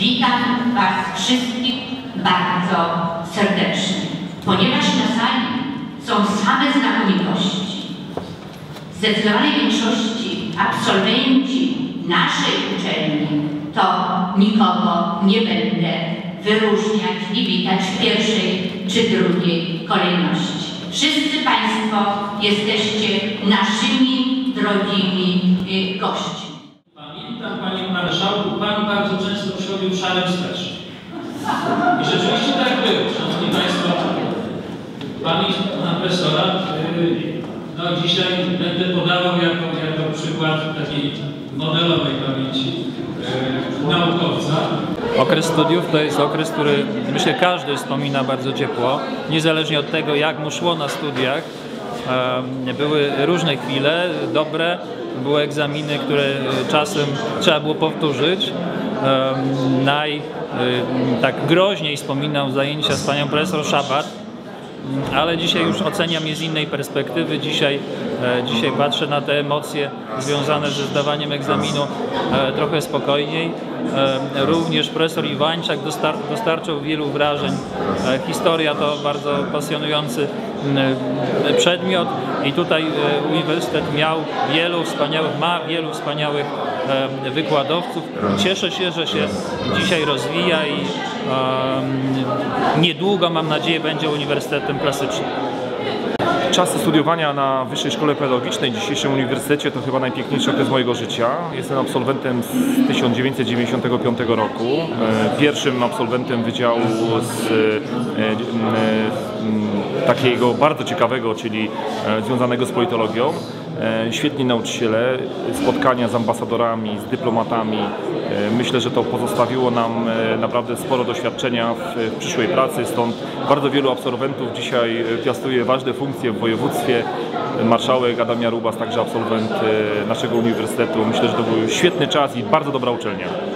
Witam Was wszystkich bardzo serdecznie, ponieważ na sali są same znakomitości. W zdecydowanej większości absolwenci naszej uczelni, to nikogo nie będę wyróżniać i witać w pierwszej czy drugiej kolejności. Wszyscy Państwo jesteście naszymi drogimi gośćmi. Pamiętam, Panie Marszałku, Pan bardzo często przychodził szarym swetrze. I rzeczywiście tak było, Szanowni Państwo. Pamięć Pana Profesora, no dzisiaj będę podawał jako przykład takiej modelowej pamięci naukowca. Okres studiów to jest okres, który myślę każdy wspomina bardzo ciepło, niezależnie od tego jak mu szło na studiach. Były różne chwile, dobre, były egzaminy, które czasem trzeba było powtórzyć. Tak groźniej wspominam zajęcia z panią profesor Szabat, ale dzisiaj już oceniam je z innej perspektywy. Dzisiaj patrzę na te emocje związane ze zdawaniem egzaminu trochę spokojniej. Również profesor Iwańczak dostarczył wielu wrażeń. Historia to bardzo pasjonujący przedmiot i tutaj uniwersytet ma wielu wspaniałych wykładowców. Cieszę się, że się dzisiaj rozwija i niedługo, mam nadzieję, będzie uniwersytetem klasycznym. Czasy studiowania na Wyższej Szkole Pedagogicznej, dzisiejszym uniwersytecie, to chyba najpiękniejszy okres mojego życia. Jestem absolwentem z 1995 roku, pierwszym absolwentem wydziału takiego bardzo ciekawego, czyli związanego z politologią. Świetni nauczyciele, spotkania z ambasadorami, z dyplomatami. Myślę, że to pozostawiło nam naprawdę sporo doświadczenia w przyszłej pracy, stąd bardzo wielu absolwentów dzisiaj piastuje ważne funkcje w województwie. Marszałek Adam Jarubas, także absolwent naszego uniwersytetu. Myślę, że to był świetny czas i bardzo dobra uczelnia.